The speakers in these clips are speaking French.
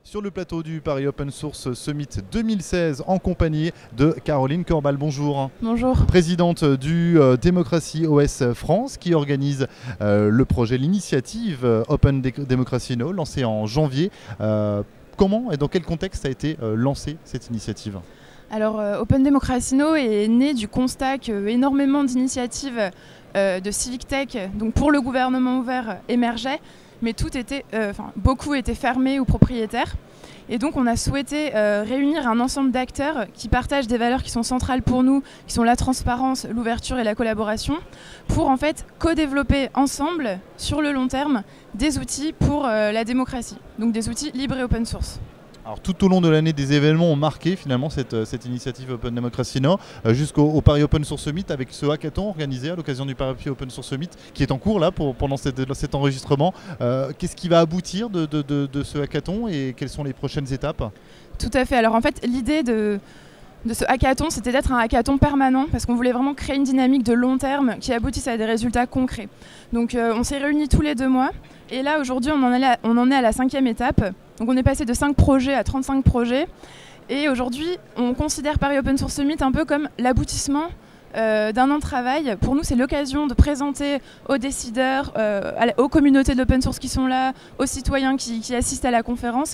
sur le plateau du Paris Open Source Summit 2016 en compagnie de Caroline Corbal. Bonjour. Bonjour. Présidente du Démocratie OS France qui organise le projet, l'initiative Open Democracy Now lancée en janvier. Comment et dans quel contexte a été lancée cette initiative ? Alors Open Democracy Now est né du constat qu'énormément d'initiatives de Civic Tech, donc pour le gouvernement ouvert, émergeaient, mais beaucoup étaient fermés ou propriétaires. Et donc on a souhaité réunir un ensemble d'acteurs qui partagent des valeurs qui sont centrales pour nous, qui sont la transparence, l'ouverture et la collaboration, pour en fait co-développer ensemble, sur le long terme, des outils pour la démocratie, donc des outils libres et open source. Alors, tout au long de l'année, des événements ont marqué finalement cette initiative Open Democracy Now jusqu'au Paris Open Source Summit avec ce hackathon organisé à l'occasion du Paris Open Source Summit qui est en cours là pendant cet enregistrement. Qu'est-ce qui va aboutir de ce hackathon et quelles sont les prochaines étapes ? Tout à fait. Alors en fait, l'idée de ce hackathon, c'était d'être un hackathon permanent parce qu'on voulait vraiment créer une dynamique de long terme qui aboutisse à des résultats concrets. Donc on s'est réunis tous les 2 mois et là aujourd'hui on en est à la 5e étape. Donc on est passé de 5 projets à 35 projets et aujourd'hui on considère Paris Open Source Summit un peu comme l'aboutissement d'un an de travail. Pour nous c'est l'occasion de présenter aux décideurs, aux communautés de l'open source qui sont là, aux citoyens qui assistent à la conférence,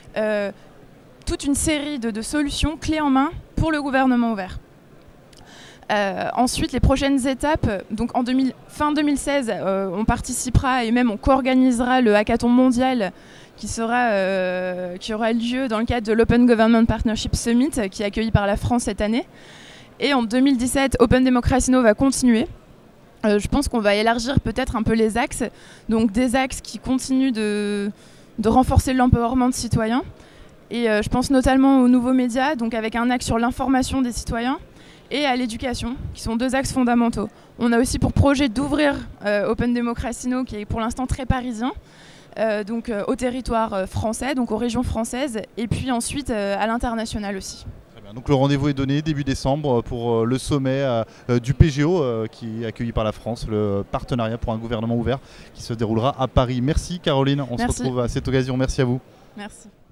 toute une série de solutions clés en main pour le gouvernement ouvert. Ensuite, les prochaines étapes, donc fin 2016, on participera et même on co-organisera le hackathon mondial qui aura lieu dans le cadre de l'Open Government Partnership Summit qui est accueilli par la France cette année. Et en 2017, Open Democracy Now va continuer. Je pense qu'on va élargir peut-être un peu les axes, donc des axes qui continuent de renforcer l'empowerment de citoyens. Et je pense notamment aux nouveaux médias, donc avec un axe sur l'information des citoyens et à l'éducation, qui sont 2 axes fondamentaux. On a aussi pour projet d'ouvrir Open Democracy Now, qui est pour l'instant très parisien, donc au territoire français, donc aux régions françaises, et puis ensuite à l'international aussi. Très bien. Donc le rendez-vous est donné début décembre pour le sommet du PGO qui est accueilli par la France, le partenariat pour un gouvernement ouvert qui se déroulera à Paris. Merci Caroline, on se retrouve à cette occasion. Merci à vous. Merci.